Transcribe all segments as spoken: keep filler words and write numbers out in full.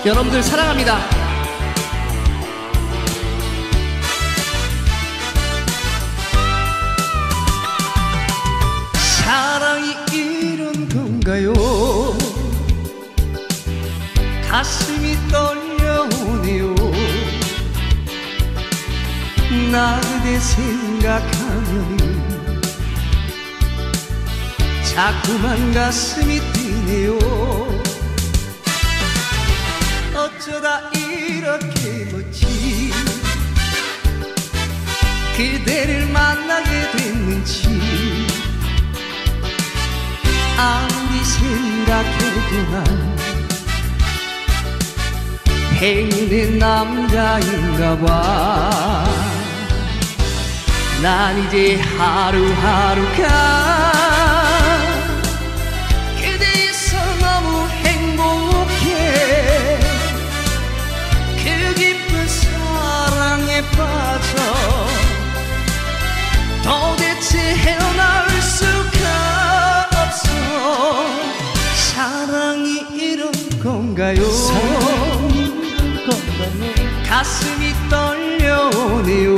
여러분들 사랑합니다. 사랑이 이런 건가요? 가슴이 떨려오네요. 나 그대 생각하면 자꾸만 가슴이 뛰네요. 어쩌다 이렇게 멋진 그대를 만나게 됐는지 아무리 생각해도 난 행운의 남자인가봐. 난 이제 하루하루가 그대 있어 너무 행복해. 그 깊은 사랑에 빠져 도대체 헤어나올 수가 없어. 사랑이 이런 건가요? 사랑이 이런 건가요? 가슴이 떨려오네요.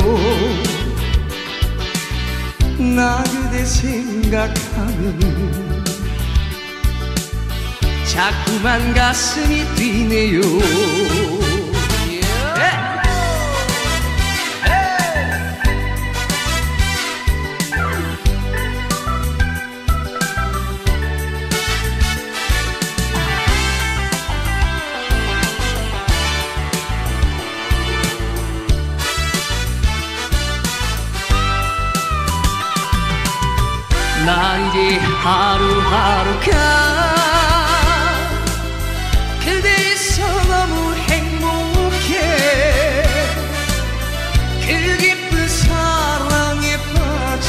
나 그대 생각하면 자꾸만 가슴이 뛰네요. 난 이제 하루하루가 그대 있어 너무 행복해. 그 깊은 사랑에 빠져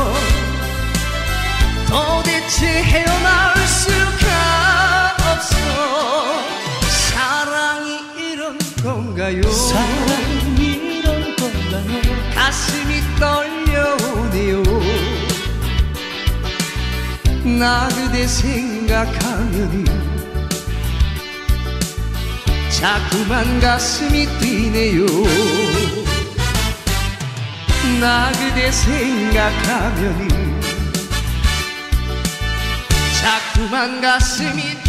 도대체 헤어나올 수가 없어. 사랑이 이런 건가요? 사랑이 이런 건가요? 가슴이 떨려오네요. 나 그대 생각하면 자꾸만 가슴이 뛰네요. 나 그대 생각하면 자꾸만 가슴이